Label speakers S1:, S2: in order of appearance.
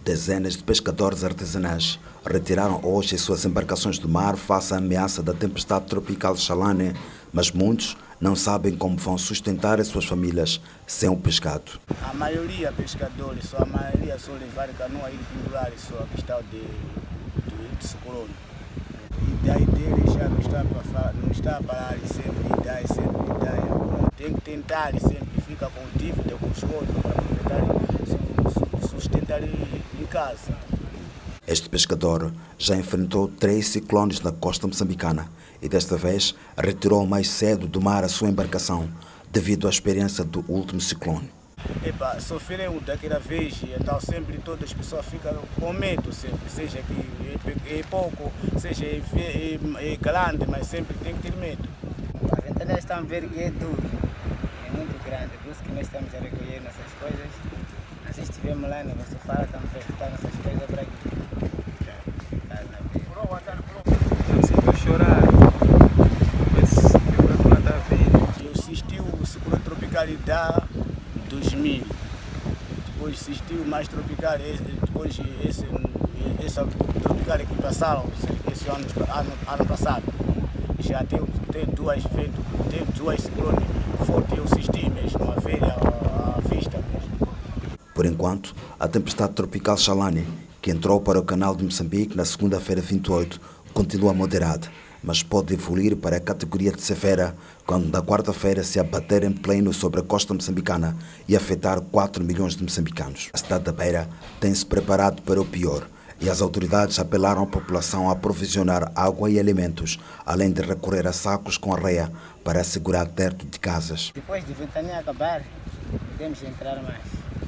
S1: Dezenas de pescadores artesanais retiraram hoje as suas embarcações do mar face à ameaça da tempestade tropical Chalane, mas muitos não sabem como vão sustentar as suas famílias sem o pescado.
S2: A maioria pescadores, a maioria só levar canoa e pendurar só a questão de ciclone. E daí dele já não está a parar sempre, ideia. Tem que tentar sempre, fica com dívida com os outros para sustentar em casa.
S1: Este pescador já enfrentou 3 ciclones na costa moçambicana e desta vez retirou mais cedo do mar a sua embarcação devido à experiência do último ciclone.
S2: Sofreu daquela vez, então sempre todas as pessoas ficam com medo, sempre, seja que é pouco, seja é grande, mas sempre tem que ter medo.
S3: A ventana está a ver que é duro, é muito grande, por isso que nós estamos a recolher nossas coisas. Se estivermos lá, não você fala, estamos a escutar nossas coisas para aqui.
S4: Vou chorar, mas eu vou mandar ver.
S2: Eu assisti o ciclone tropical da 2000, depois assisti o mais tropical, depois esse tropical que passaram esse ano passado. Já tem duas ciclones fortes, eu assisti mesmo, a ver a vista mesmo.
S1: Por enquanto, a tempestade tropical Chalane, que entrou para o canal de Moçambique na segunda-feira 28, continua moderada, mas pode evoluir para a categoria de severa quando na quarta-feira se abater em pleno sobre a costa moçambicana e afetar 4 milhões de moçambicanos. A cidade da Beira tem-se preparado para o pior e as autoridades apelaram à população a aprovisionar água e alimentos, além de recorrer a sacos com areia para assegurar teto de casas.
S3: Depois de ventania acabar, podemos entrar mais.